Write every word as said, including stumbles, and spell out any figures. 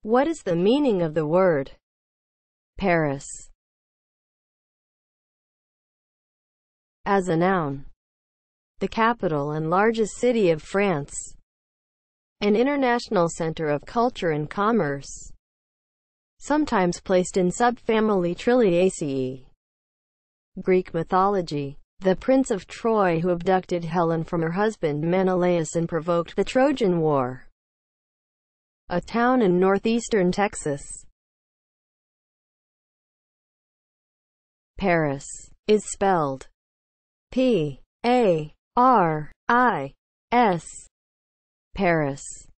What is the meaning of the word Paris as a noun? The capital and largest city of France. An international center of culture and commerce. Sometimes placed in subfamily Trilliaceae. Greek mythology. The prince of Troy who abducted Helen from her husband Menelaus and provoked the Trojan War. A town in northeastern Texas. Paris is spelled P A R I S. Paris.